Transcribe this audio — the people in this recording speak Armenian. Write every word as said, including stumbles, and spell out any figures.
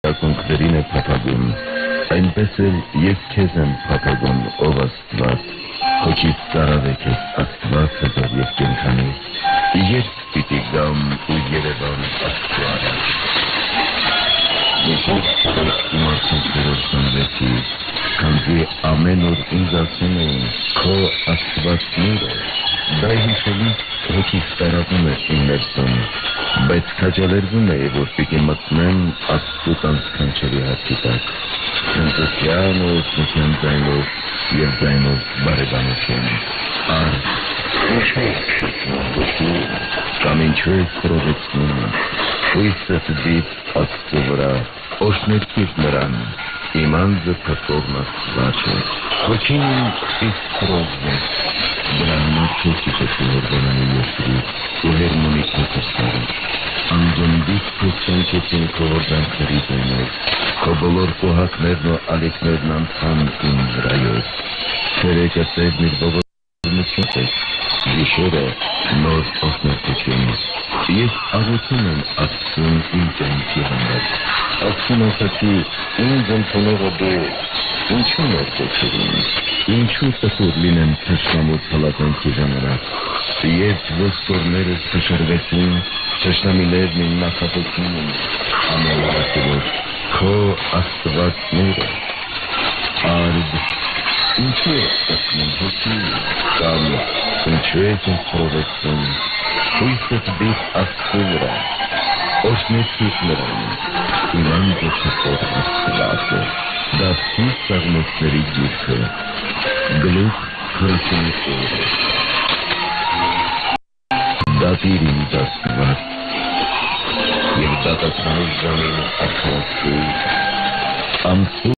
ակունքներին է փափագում, այնպես էլ ես քեզ եմ փափագում, ով Աստված, հոգիս ծարավեք ես Աստված հզոր և կենդանի, երբ պիտի գամ ու երևամ Աստծու առաջ։ Եկեք իմ արցունքներով ծնվեցի, քանզի ամեն օր ինձ ասում էին, քո Աստվածն է, դա հիշելիս հոգիս տարածում է իմ ներսում, բայց քաջալերվում էի, որ պիտի մտնեմ Աստծու տան սքանչելի հացի տակ, ցնծության ու օգնության ձայնով և ձայնով բարեկամություն։ Ար, ինչու ես շփվում, կամ ինչու ես խռովեցնում, հույսդ դիպ Աստծու վրա, օրհներքիր նրան, իմ անձը փրկողն Աստված է, հոգին իմ խիստ խռովվեց, դրա համար չես իջեցի Հորդանանի երկրից ու Հերմոնի քոթսարից, անդունդից քեզ ճանչեցին քո հորդանքների ձայնով, քո բոլոր կոհակներն ու ալիքներն անցան իմ վրայով, ցերեկը Տերն իր ողորմությունն է, գիշերը նոր օրհներկություն։ Ես աղոթում եմ Աստծուն իմ կյանքի համար, Աստծուն ասացի, ինձ ընդունողը դու, ինչու նոր կոչիր ինձ, ինչու տխուր լինեմ թշնամու թլականքի ժամանակ, երբ ոսկորներս փշրվեցին, թշնամիներն իմ նախատեցին, ամենալավացելով, քո Աստվածները, արդ, ինչու ես տեսնում հոգի, կամ ինչու ես ինձ խռովեցնում, հույսդ դիպ Աստծու վրա, օրհներքիր նրան, իմ անձը փրկող Աստված է, Դավթի Սաղմոսների գիրքը, գլուխ քրսունութ։ Դատիր ինձ Աստված, և դատացնող ժամին արքայացրու, անցու